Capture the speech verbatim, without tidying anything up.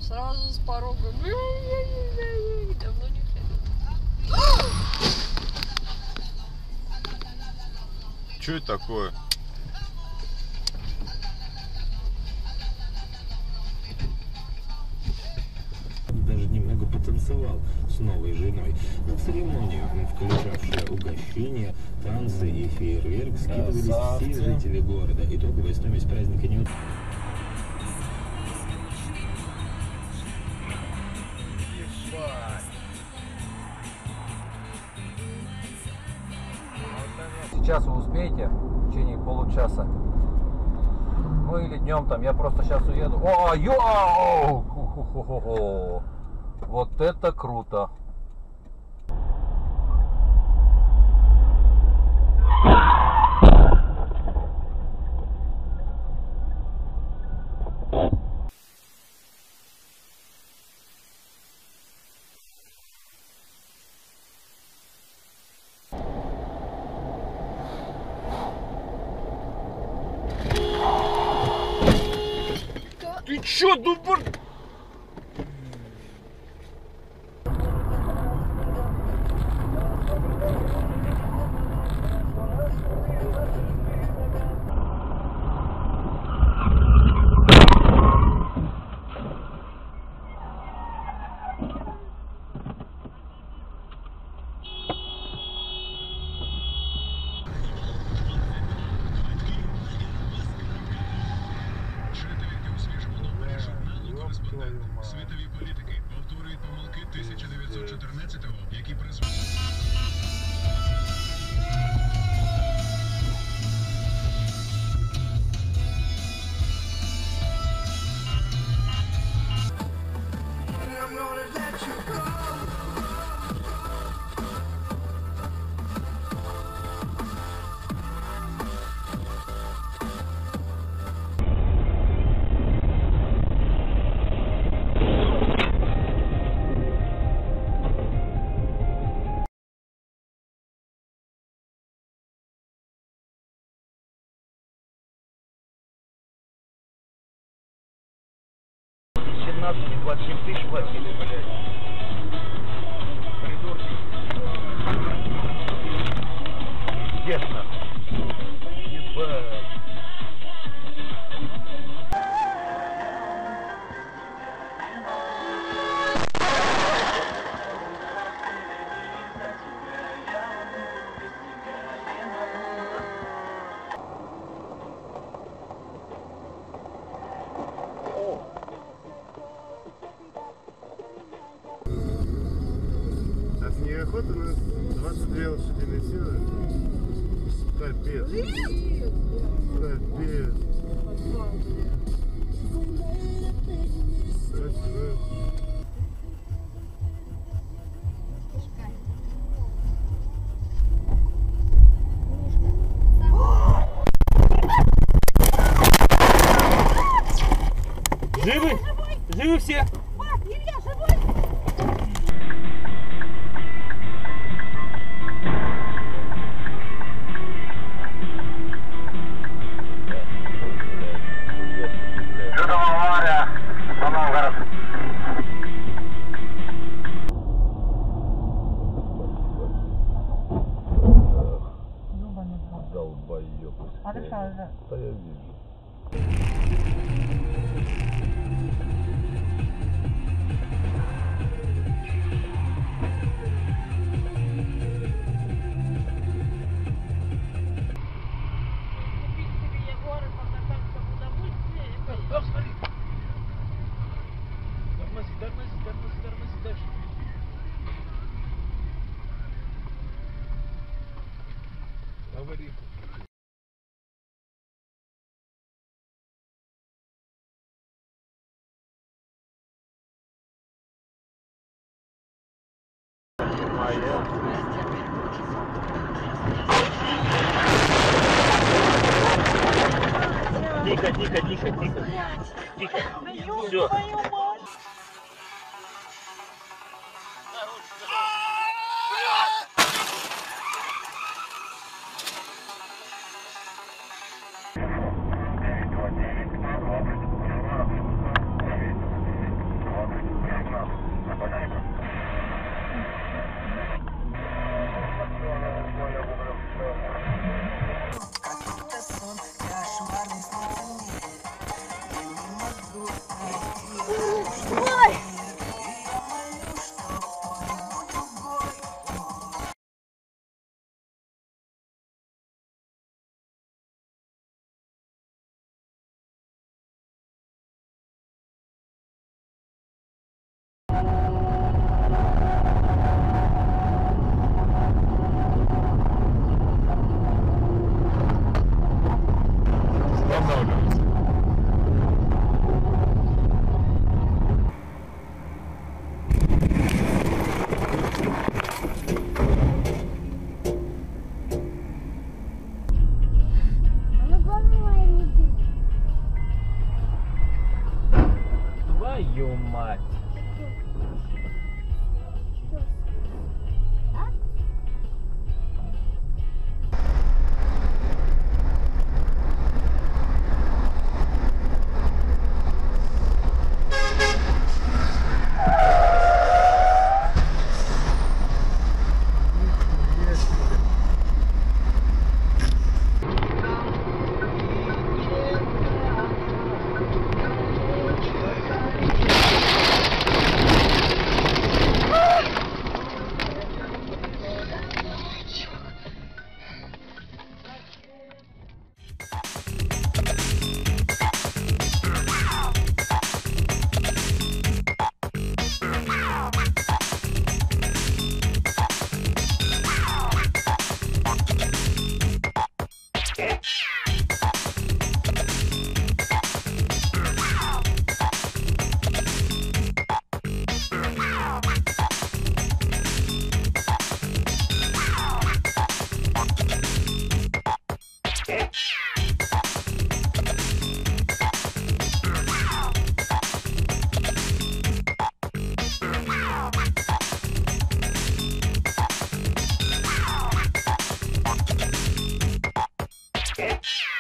Сразу с порога. Давно не ходил. Что это такое? Даже немного потанцевал с новой женой. На церемонию, включавшую угощения, танцы и фейерверк, скидывались все жители города. Итоговая стоимость праздника не... Сейчас вы успеете в течение получаса? Ну или днем там, я просто сейчас уеду. О, йоу! Ху-ху-ху-ху-ху. Вот это круто! Ты чё, дубар? Світові політики повторюють помилки тисяча дев'ятсот чотирнадцятого, які призвели... семнадцать двадцать семь тысяч платили, блядь. Придурки. Честно. Ебать. А снегоход у нас двадцать две лошадиные силы. Капец. Капец. Красиво. Живы? Живы все? Долбоёб. Да я вижу. Тормози, тормози, тормози, тормози дальше. Аварийка. Тихо, тихо, тихо, тихо. Тихо. Все. Ой! Останавливайся. Она главная моя любимая. Твою мать. Yeah.